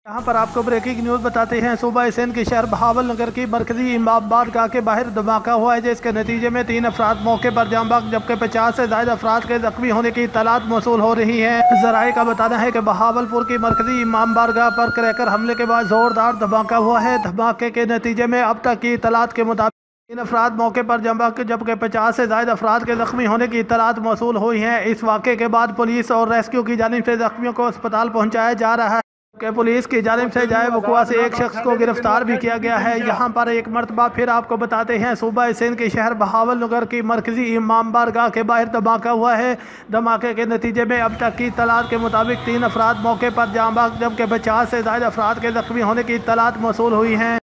यहाँ पर आपको ब्रेकिंग न्यूज़ बताते हैं। सूबा सिंध के शहर बहावल नगर की मरकजी इमाम बारगाह के बाहर धमाका हुआ है, जिसके नतीजे में 3 अफराद मौके पर जाम बख्श जबकि 50 से ज्यादा अफराद के जख्मी होने की इत्तलात मौसूल हो रही है। जराये का बताना है कि बहावलपुर की मरकजी इमाम बारगाह पर क्रैकर हमले के बाद जोरदार धमाका हुआ है। धमाके के नतीजे में अब तक की इत्तलात के मुताबिक 3 अफराद मौके पर जम बख्श जबकि 50 से ज्यादा अफराद के जख्मी होने की इत्तलात मौसूल हुई हैं। इस वाक़े के बाद पुलिस और रेस्क्यू की जानिब से जख्मियों को अस्पताल पहुँचाया जा रहा है कि पुलिस की जानिब से जाए वक़ुआ से एक शख्स को गिरफ्तार भी किया गया है। यहाँ पर एक मरतबा फिर आपको बताते हैं, सूबा सिंध के शहर बहावल नगर की मरकजी इमाम बारगाह के बाहर धमाका हुआ है। धमाके के नतीजे में अब तक की इत्तलात के मुताबिक 3 अफराद मौके पर जाम बख्श जबकि 50 से ज़्यादा अफराद के जख्मी होने की इत्तलात मौसूल हुई हैं।